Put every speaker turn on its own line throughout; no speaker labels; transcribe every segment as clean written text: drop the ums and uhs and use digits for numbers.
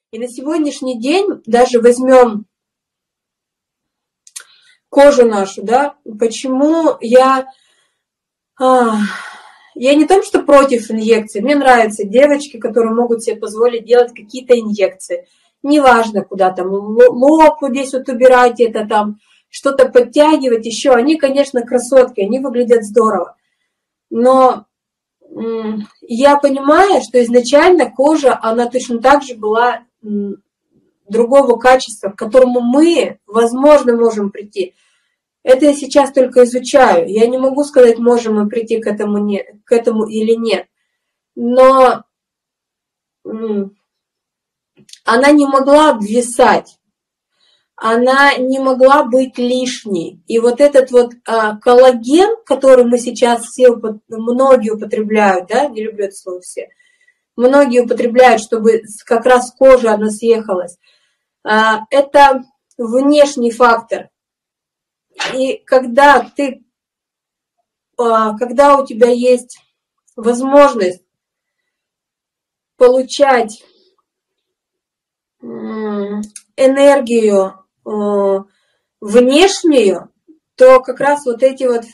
И на сегодняшний день даже возьмем кожу нашу, да, почему я не том, что против инъекций, мне нравятся девочки, которые могут себе позволить делать какие-то инъекции. Неважно, куда там, лоб вот здесь вот убирать, это там, что-то подтягивать еще. Они, конечно, красотки, они выглядят здорово. Но я понимаю, что изначально кожа, она точно так же была другого качества, к которому мы, возможно, можем прийти. Это я сейчас только изучаю. Я не могу сказать, можем мы прийти к этому или нет. Но она не могла обвисать. Она не могла быть лишней. И вот этот вот коллаген, который мы сейчас многие употребляют, да, не люблю это слово все, многие употребляют, чтобы как раз кожа она съехалась, это внешний фактор. И когда у тебя есть возможность получать энергию внешнюю, то как раз вот эти вот,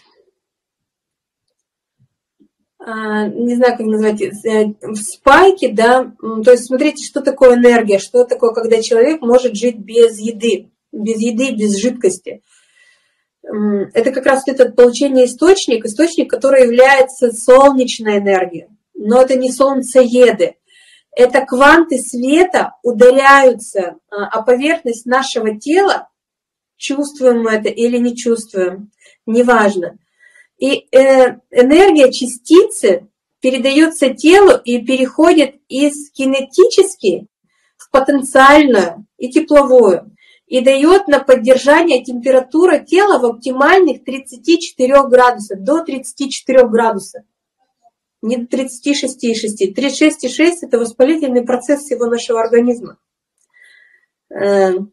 не знаю, как назвать, спайки, да, то есть смотрите, что такое энергия, что такое, когда человек может жить без еды, без жидкости. Это как раз это получение источник, который является солнечной энергией, но это не солнцееды. Это кванты света ударяются о поверхность нашего тела, чувствуем мы это или не чувствуем, неважно. И энергия частицы передается телу и переходит из кинетически в потенциальную и тепловую. И дает на поддержание температуры тела в оптимальных 34 градусах, до 34 градусов. Не до 36,6. 36,6 – это воспалительный процесс всего нашего организма. Для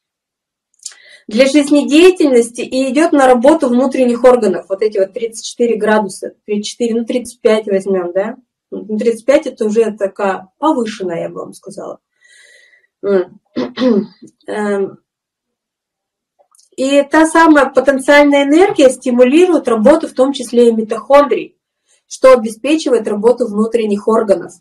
жизнедеятельности и идет на работу внутренних органов. Вот эти вот 34 градуса, 34, 35 возьмем, да? 35 – это уже такая повышенная, я бы вам сказала. И та самая потенциальная энергия стимулирует работу, в том числе и митохондрий, что обеспечивает работу внутренних органов.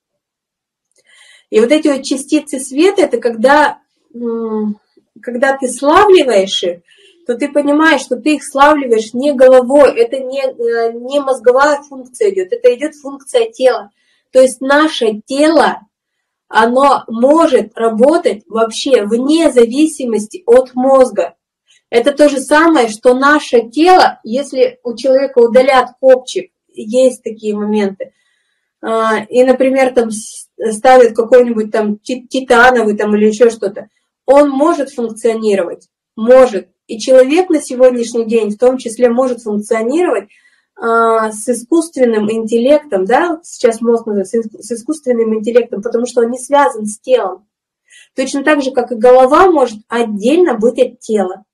И вот эти вот частицы света, это когда ты славливаешь их, то ты понимаешь, что ты их славливаешь не головой, это не мозговая функция идет, это идет функция тела. То есть наше тело, оно может работать вообще вне зависимости от мозга. Это то же самое, что наше тело, если у человека удалят копчик, есть такие моменты, и, например, там ставят какой-нибудь там титановый там, или еще что-то, он может функционировать, может. И человек на сегодняшний день в том числе может функционировать с искусственным интеллектом, да, сейчас мозг называется, с искусственным интеллектом, потому что он не связан с телом. Точно так же, как и голова может отдельно быть от тела.